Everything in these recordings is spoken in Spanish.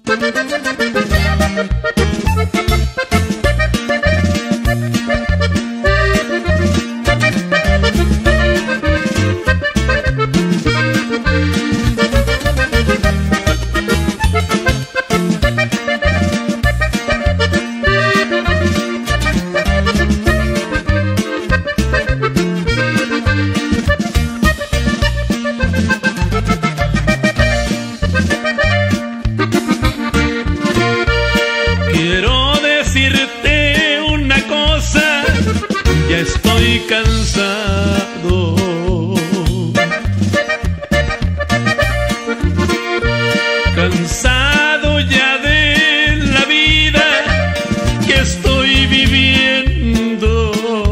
Quiero decirte una cosa, ya estoy cansado. Cansado ya de la vida que estoy viviendo.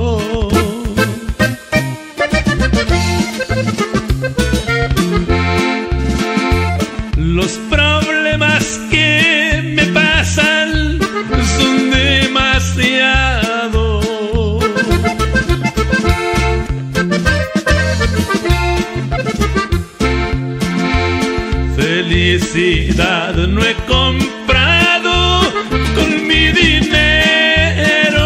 Los problemas que me pasan son demasiados. Felicidad no he comprado con mi dinero.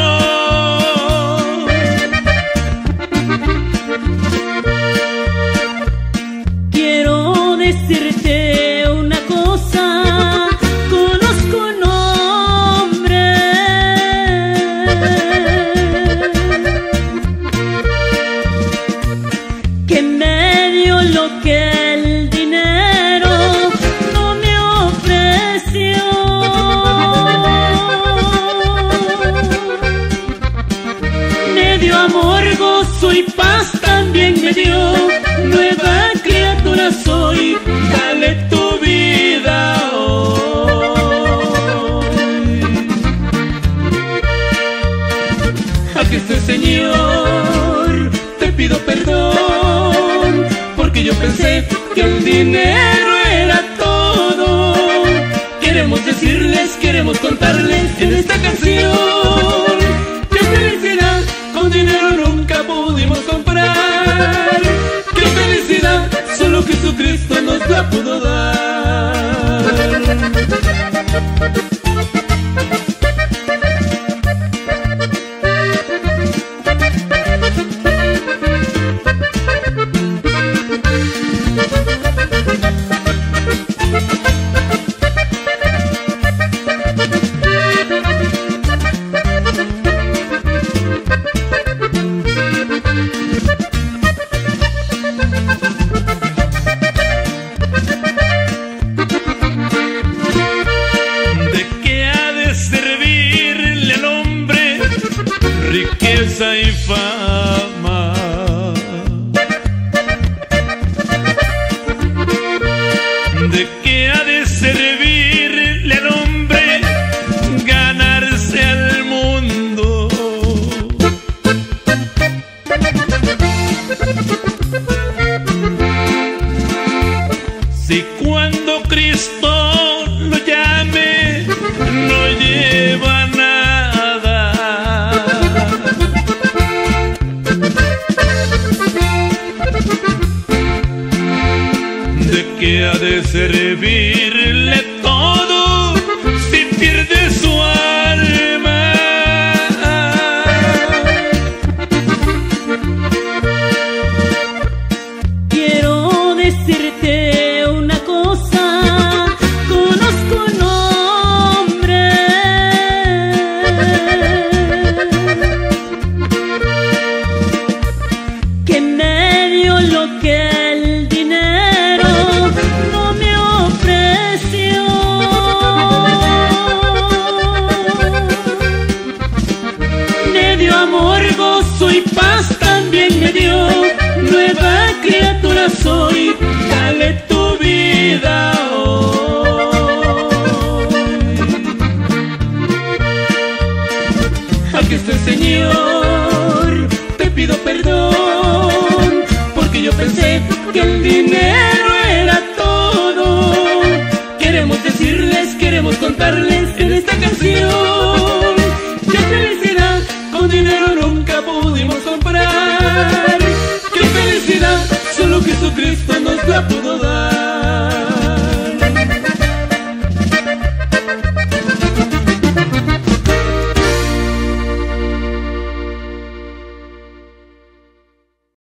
Quiero decirte una cosa, conozco un hombre que me dio lo que el dinero no me ofreció. Me dio amor, gozo y paz, también me dio nueva criatura soy, dale tu vida hoy. Aquí estoy, Señor, te pido perdón, porque yo pensé que el dinero era todo. Queremos decirles, queremos contarles en esta canción que felicidad con dinero nunca pudimos comprar. ¡Qué felicidad! Solo Jesucristo nos la pudo dar. Riqueza y fama, ¿de qué ha de servirle al hombre ganarse al mundo? Si cuando Cristo lo llame no lleva nada. ¿De qué ha de servirle todo si pierde su alma? Quiero decirte una cosa, conozco un hombre que me dio lo que el dinero no me ofreció. Me dio amor, gozo y paz, también me dio nueva criatura soy, dale tu vida hoy. Aquí estoy, Señor, te pido perdón, porque yo pensé que el dinero era todo. Queremos decirles, queremos contarles en esta canción